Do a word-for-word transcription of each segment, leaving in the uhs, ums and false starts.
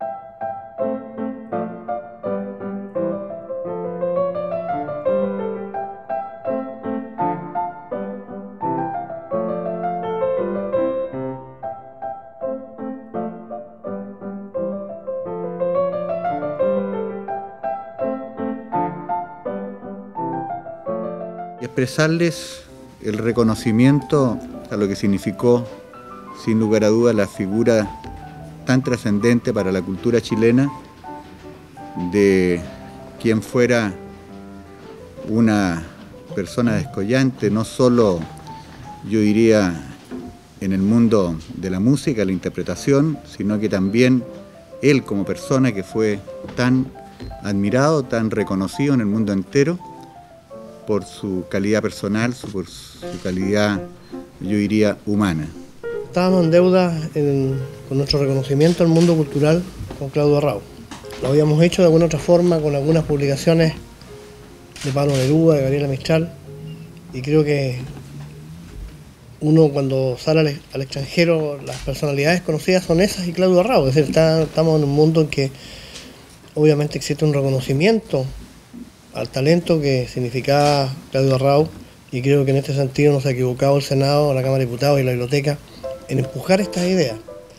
Y expresarles el reconocimiento a lo que significó, sin lugar a dudas, la figura tan trascendente para la cultura chilena de quien fuera una persona descollante, no solo, yo diría, en el mundo de la música, la interpretación, sino que también él como persona que fue tan admirado, tan reconocido en el mundo entero, por su calidad personal, por su calidad, yo diría, humana. Estábamos en deuda en, con nuestro reconocimiento al mundo cultural con Claudio Arrau. Lo habíamos hecho de alguna otra forma con algunas publicaciones de Pablo Neruda, de Gabriela Mistral, y creo que uno cuando sale al, al extranjero, las personalidades conocidas son esas y Claudio Arrau. Es decir, está, estamos en un mundo en que obviamente existe un reconocimiento al talento que significaba Claudio Arrau, y creo que en este sentido no se ha equivocado el Senado, la Cámara de Diputados y la Biblioteca en empujar estas ideas.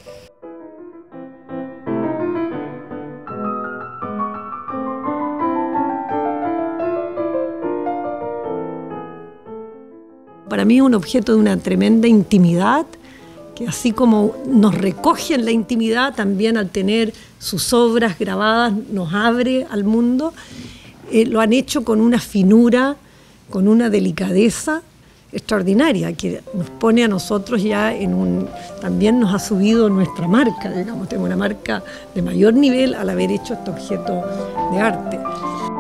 Para mí es un objeto de una tremenda intimidad, que así como nos recoge en la intimidad, también al tener sus obras grabadas nos abre al mundo. Eh, lo han hecho con una finura, con una delicadeza extraordinaria, que nos pone a nosotros ya en un... También nos ha subido nuestra marca, digamos, tenemos una marca de mayor nivel al haber hecho este objeto de arte.